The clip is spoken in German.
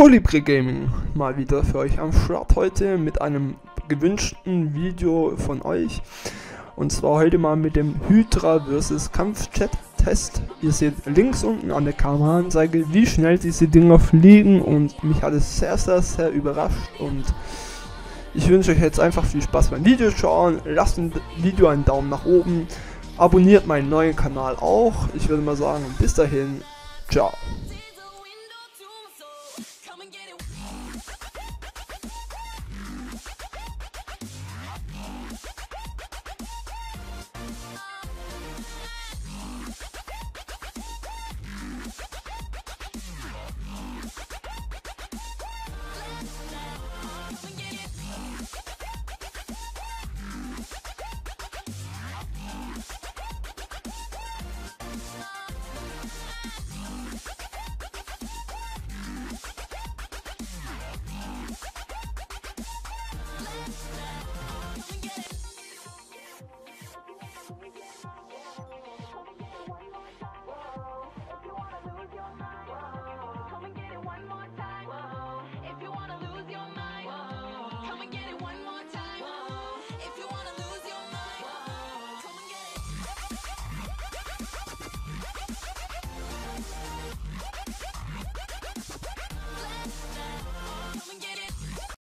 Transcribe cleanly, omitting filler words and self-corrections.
Colibri Gaming mal wieder für euch am Start heute mit einem gewünschten Video von euch. Und zwar heute mal mit dem Hydra vs Kampfjet Test. Ihr seht links unten an der Kameraanzeige, wie schnell diese Dinger fliegen, und mich hat es sehr überrascht. Und ich wünsche euch jetzt einfach viel Spaß beim Video schauen. Lasst dem Video einen Daumen nach oben, abonniert meinen neuen Kanal auch. Ich würde mal sagen, bis dahin, ciao. Come and get it